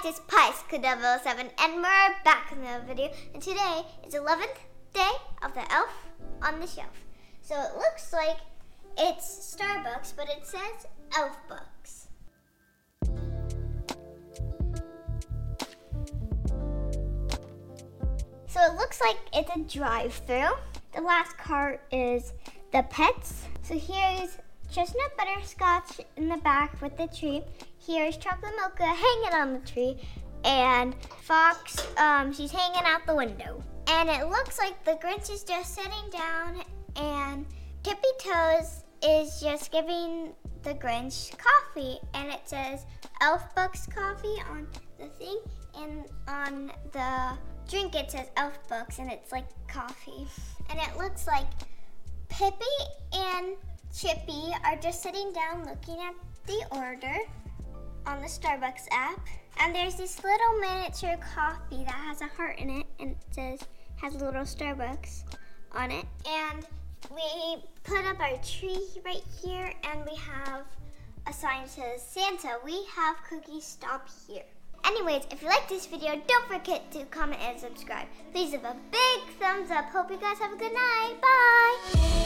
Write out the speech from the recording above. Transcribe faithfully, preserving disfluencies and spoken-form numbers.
it's Pisca double oh seven, and we're back in the video. And today is the eleventh day of the Elf on the Shelf. So it looks like it's Starbucks, but it says Elf Bucks. So it looks like it's a drive-through. The last cart is the pets. So here's chestnut butterscotch in the back with the tree. Here's chocolate mocha hanging on the tree. And Fox, um, she's hanging out the window. And it looks like the Grinch is just sitting down, and Tippy Toes is just giving the Grinch coffee. And it says Elf Bucks coffee on the thing, and on the drink it says Elf Bucks, and it's like coffee. And it looks like Pippi and Chippy are just sitting down looking at the order on the Starbucks app. And there's this little miniature coffee that has a heart in it, and it says, has a little Starbucks on it. And we put up our tree right here, and we have a sign that says, Santa, we have cookies, stop here. Anyways, if you like this video, don't forget to comment and subscribe. Please give a big thumbs up. Hope you guys have a good night. Bye.